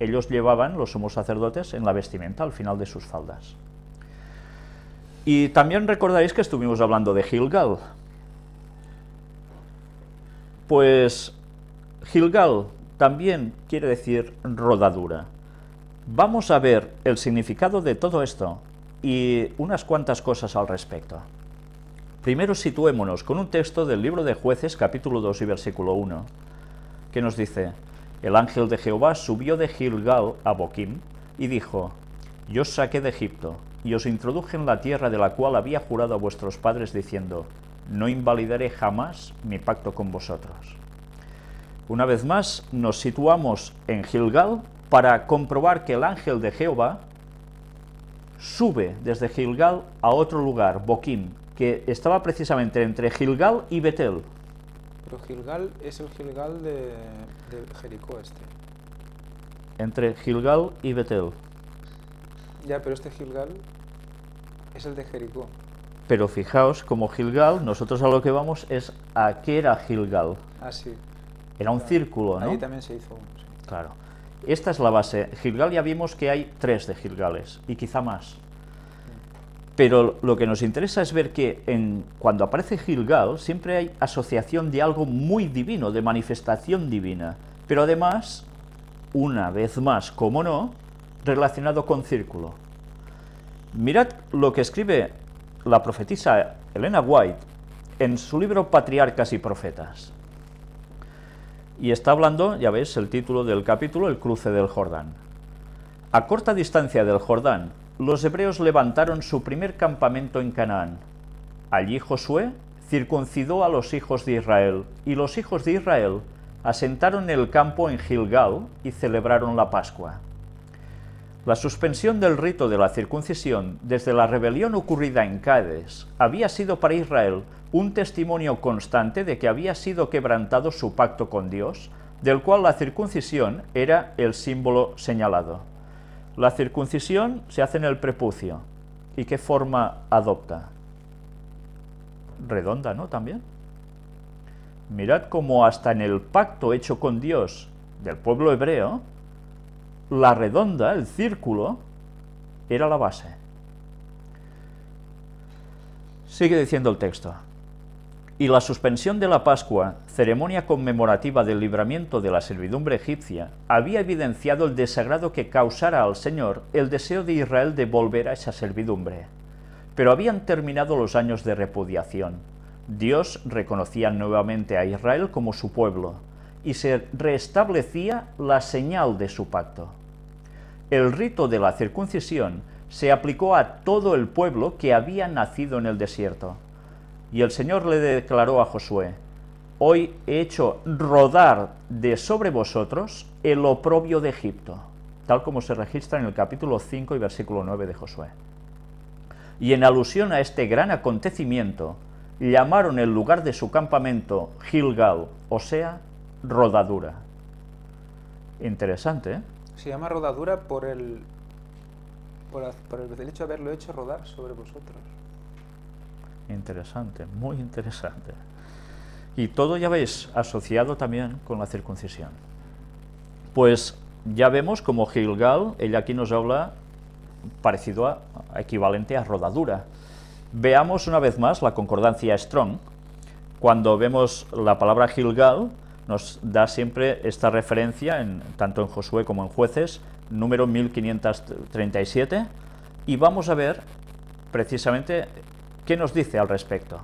ellos llevaban, los sumos sacerdotes, en la vestimenta al final de sus faldas. Y también recordaréis que estuvimos hablando de Gilgal. Pues Gilgal también quiere decir rodadura. Vamos a ver el significado de todo esto y unas cuantas cosas al respecto. Primero situémonos con un texto del libro de Jueces, capítulo 2 y versículo 1, que nos dice: el ángel de Jehová subió de Gilgal a Boquim y dijo: yo os saqué de Egipto y os introduje en la tierra de la cual había jurado a vuestros padres diciendo: no invalidaré jamás mi pacto con vosotros. Una vez más nos situamos en Gilgal para comprobar que el ángel de Jehová sube desde Gilgal a otro lugar, Boquim, que estaba precisamente entre Gilgal y Betel. Pero Gilgal es el Gilgal de Jericó este. Entre Gilgal y Betel. Ya, pero este Gilgal es el de Jericó. Pero fijaos, como Gilgal, nosotros a lo que vamos es a qué era Gilgal. Ah, sí. Era un círculo, ¿no? Ahí también se hizo uno, sí. Claro. Esta es la base. Gilgal ya vimos que hay 3 de Gilgales, y quizá más. Pero lo que nos interesa es ver que cuando aparece Gilgal siempre hay asociación de algo muy divino, de manifestación divina, pero además, una vez más, como no, relacionado con círculo. Mirad lo que escribe la profetisa Elena White en su libro Patriarcas y Profetas. Y está hablando, ya veis, el título del capítulo, el cruce del Jordán. A corta distancia del Jordán, los hebreos levantaron su primer campamento en Canaán. Allí Josué circuncidó a los hijos de Israel, y los hijos de Israel asentaron el campo en Gilgal y celebraron la Pascua. La suspensión del rito de la circuncisión desde la rebelión ocurrida en Cades había sido para Israel un testimonio constante de que había sido quebrantado su pacto con Dios, del cual la circuncisión era el símbolo señalado. La circuncisión se hace en el prepucio. ¿Y qué forma adopta? Redonda, ¿no? También. Mirad cómo hasta en el pacto hecho con Dios del pueblo hebreo, la redonda, el círculo, era la base. Sigue diciendo el texto. Y la suspensión de la Pascua, ceremonia conmemorativa del libramiento de la servidumbre egipcia, había evidenciado el desagrado que causara al Señor el deseo de Israel de volver a esa servidumbre. Pero habían terminado los años de repudiación. Dios reconocía nuevamente a Israel como su pueblo, y se restablecía la señal de su pacto. El rito de la circuncisión se aplicó a todo el pueblo que había nacido en el desierto. Y el Señor le declaró a Josué: hoy he hecho rodar de sobre vosotros el oprobio de Egipto, tal como se registra en el capítulo 5 y versículo 9 de Josué. Y en alusión a este gran acontecimiento, llamaron el lugar de su campamento Gilgal, o sea, rodadura. Interesante, ¿eh? Se llama rodadura por el hecho de haberlo hecho rodar sobre vosotros. Interesante, muy interesante. Y todo, ya veis, asociado también con la circuncisión. Pues ya vemos como Gilgal, ella aquí nos habla parecido a equivalente a rodadura. Veamos una vez más la concordancia Strong. Cuando vemos la palabra Gilgal, nos da siempre esta referencia, tanto en Josué como en Jueces, número 1537, y vamos a ver precisamente qué nos dice al respecto.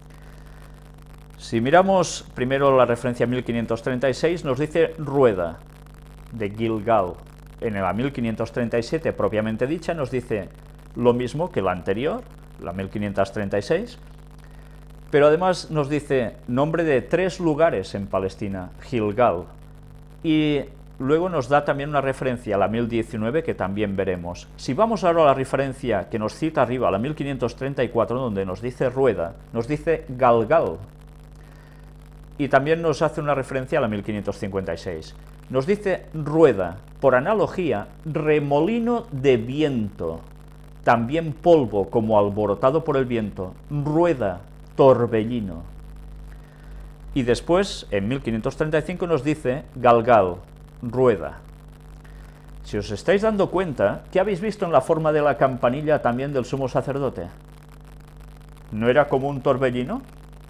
Si miramos primero la referencia 1536, nos dice rueda de Gilgal. En la 1537 propiamente dicha nos dice lo mismo que la anterior, la 1536, pero además nos dice nombre de 3 lugares en Palestina, Gilgal, y luego nos da también una referencia a la 1019 que también veremos. Si vamos ahora a la referencia que nos cita arriba, la 1534, donde nos dice rueda, nos dice Galgal, y también nos hace una referencia a la 1556. Nos dice rueda, por analogía, remolino de viento, también polvo como alborotado por el viento, rueda, torbellino. Y después, en 1535, nos dice Galgal, rueda. Si os estáis dando cuenta, ¿qué habéis visto en la forma de la campanilla también del sumo sacerdote? ¿No era como un torbellino?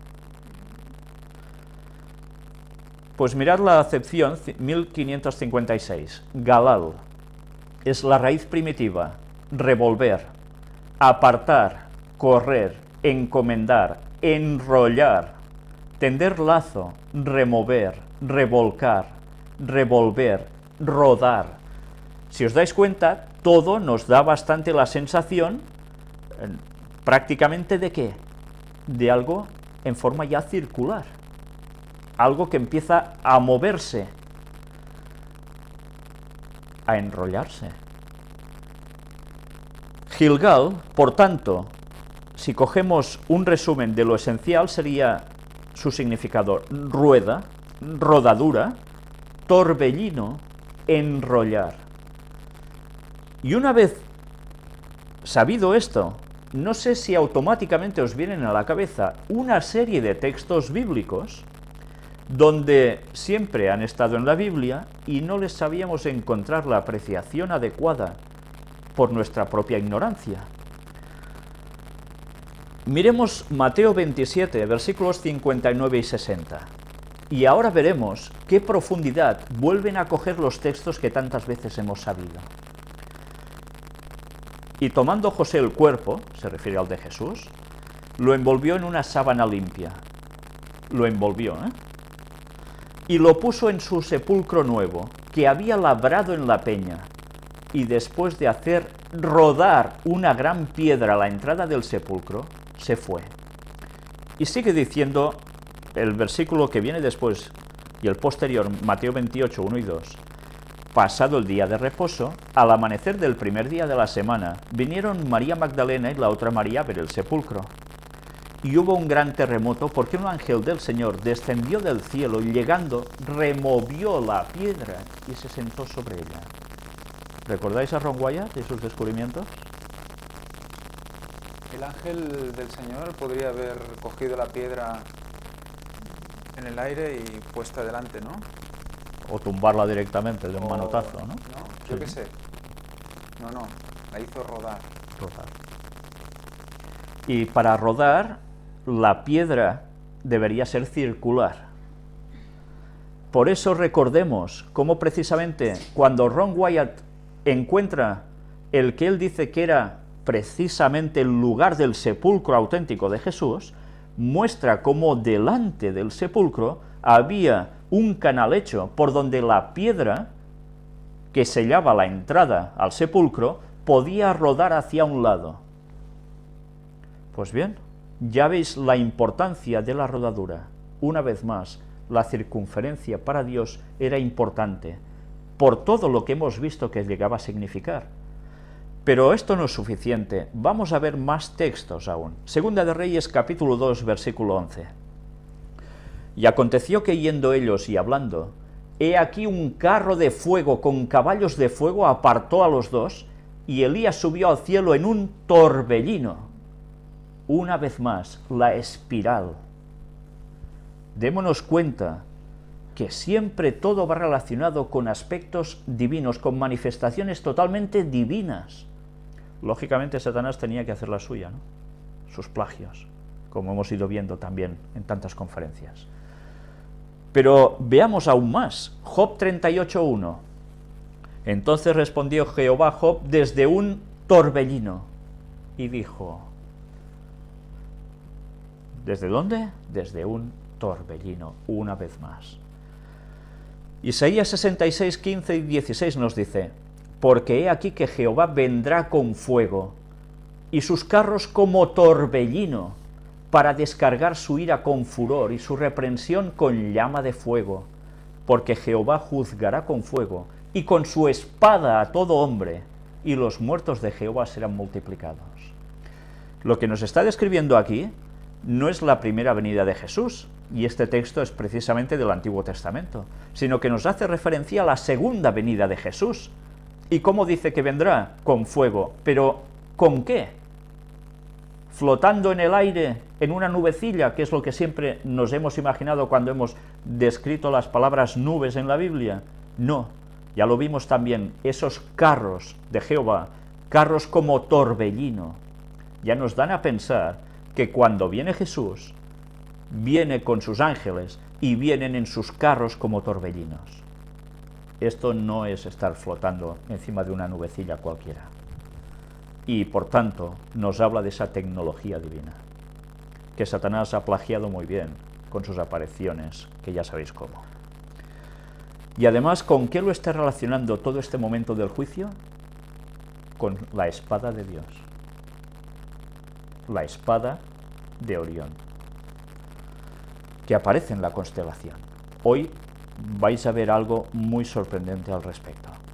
Pues mirad la acepción 1556. Galal es la raíz primitiva, revolver, apartar, correr, encomendar, enrollar, tender lazo, remover, revolcar, revolver, rodar. Si os dais cuenta, todo nos da bastante la sensación, prácticamente de ¿qué? De algo en forma ya circular, algo que empieza a moverse, a enrollarse. Gilgal, por tanto, si cogemos un resumen de lo esencial, sería su significado: rueda, rodadura, torbellino, enrollar. Y una vez sabido esto, no sé si automáticamente os vienen a la cabeza una serie de textos bíblicos donde siempre han estado en la Biblia y no les sabíamos encontrar la apreciación adecuada por nuestra propia ignorancia. Miremos Mateo 27, versículos 59 y 60. Y ahora veremos qué profundidad vuelven a coger los textos que tantas veces hemos sabido. Y tomando José el cuerpo, se refiere al de Jesús, lo envolvió en una sábana limpia. Lo envolvió, y lo puso en su sepulcro nuevo, que había labrado en la peña, y después de hacer rodar una gran piedra a la entrada del sepulcro, se fue. Y sigue diciendo el versículo que viene después y el posterior, Mateo 28, 1 y 2. Pasado el día de reposo, al amanecer del primer día de la semana, vinieron María Magdalena y la otra María a ver el sepulcro. Y hubo un gran terremoto porque un ángel del Señor descendió del cielo y llegando removió la piedra y se sentó sobre ella. ¿Recordáis a Ron Wyatt y sus descubrimientos? El ángel del Señor podría haber cogido la piedra en el aire y puesta delante, ¿no? O tumbarla directamente de un manotazo, ¿no? No, yo Sí. qué sé. No, la hizo rodar. Rodar. Y para rodar, la piedra debería ser circular. Por eso recordemos cómo precisamente cuando Ron Wyatt encuentra el que él dice que era precisamente el lugar del sepulcro auténtico de Jesús, muestra cómo delante del sepulcro había un canal hecho por donde la piedra que sellaba la entrada al sepulcro podía rodar hacia un lado. Pues bien, ya veis la importancia de la rodadura. Una vez más, la circunferencia para Dios era importante, por todo lo que hemos visto que llegaba a significar. Pero esto no es suficiente, vamos a ver más textos aún. Segunda de Reyes, capítulo 2, versículo 11. Y aconteció que yendo ellos y hablando, he aquí un carro de fuego con caballos de fuego apartó a los dos, y Elías subió al cielo en un torbellino. Una vez más, la espiral. Démonos cuenta que siempre todo va relacionado con aspectos divinos, con manifestaciones totalmente divinas. Lógicamente, Satanás tenía que hacer la suya, ¿no? Sus plagios, como hemos ido viendo también en tantas conferencias. Pero veamos aún más. Job 38:1. Entonces respondió Jehová a Job desde un torbellino y dijo... ¿Desde dónde? Desde un torbellino, una vez más. Isaías 66, 15 y 16 nos dice: porque he aquí que Jehová vendrá con fuego, y sus carros como torbellino, para descargar su ira con furor y su reprensión con llama de fuego, porque Jehová juzgará con fuego, y con su espada a todo hombre, y los muertos de Jehová serán multiplicados. Lo que nos está describiendo aquí no es la primera venida de Jesús, y este texto es precisamente del Antiguo Testamento, sino que nos hace referencia a la segunda venida de Jesús. ¿Y cómo dice que vendrá? Con fuego. ¿Pero con qué? ¿Flotando en el aire, en una nubecilla, que es lo que siempre nos hemos imaginado cuando hemos descrito las palabras nubes en la Biblia? No, Ya lo vimos también, esos carros de Jehová, carros como torbellino, ya nos dan a pensar que cuando viene Jesús, viene con sus ángeles y vienen en sus carros como torbellinos. Esto no es estar flotando encima de una nubecilla cualquiera. Y por tanto nos habla de esa tecnología divina, que Satanás ha plagiado muy bien con sus apariciones, que ya sabéis cómo. Y además, ¿con qué lo está relacionando todo este momento del juicio? Con la espada de Dios, la espada de Orión, que aparece en la constelación. Hoy vais a ver algo muy sorprendente al respecto.